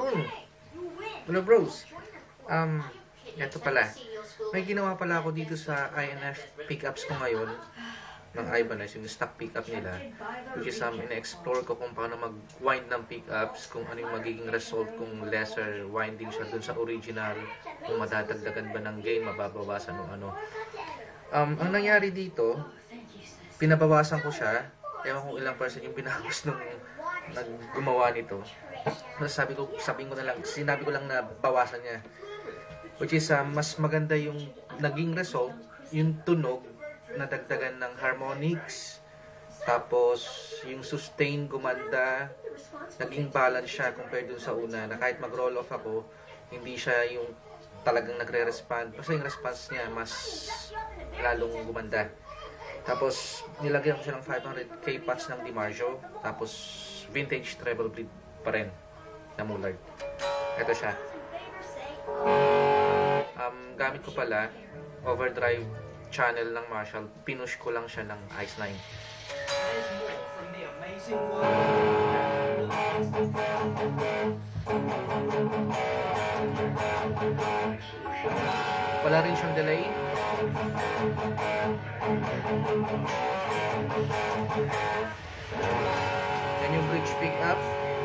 afternoon. Hello bros. Ito pala. May ginawa pala ako dito sa INF pickups ko ngayon ng Ibanez, yung stock pickup nila. Which is ina-explore ko kung paano mag-wind ng pickups, kung ano yung magiging result kung lesser winding siya dun sa original, kung madadagdagan ba ng gain, mababawasan o ano. Ang nangyari dito, pinabawasan ko siya. Ewan kung ilang percent yung binakos nung naggumawa nito. Sinabi ko lang na bawasan niya. Which is mas maganda yung naging result, yung tunog, nadagdagan ng harmonics, tapos yung sustain gumanda, naging balance siya compared dun sa una, na kahit mag-roll off ako, hindi siya yung talagang nagre-respond. Basta yung response niya mas lalong gumanda. Tapos nilagyan ko siya ng 500k patch ng DiMarzio, tapos vintage treble bleed pa rin na Mullard. Ito siya. Gamit ko pala overdrive channel ng Marshall. Pinush ko lang siya ng Ice 9. Wala rin siyang delay. Yan yung bridge pickup.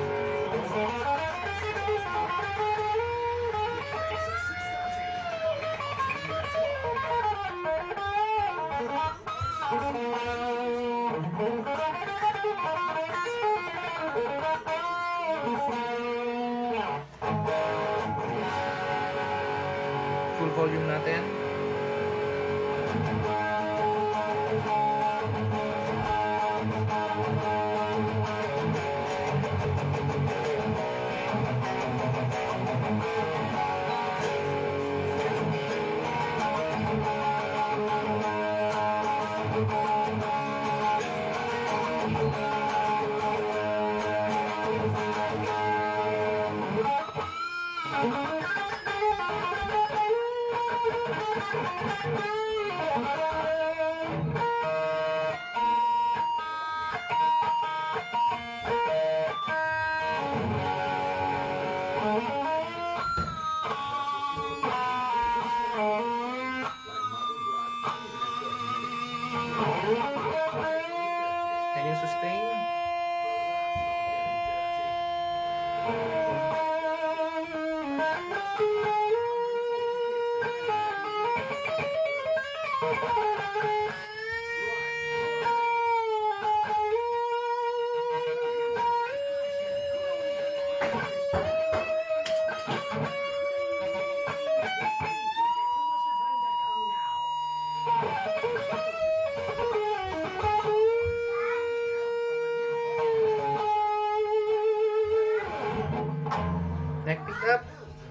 Full volume natin. Can you sustain? Neck pickup.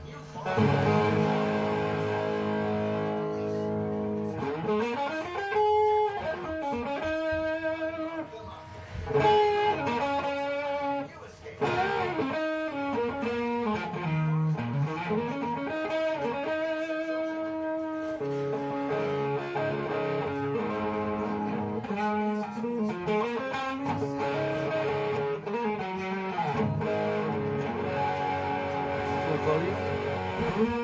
Full volume.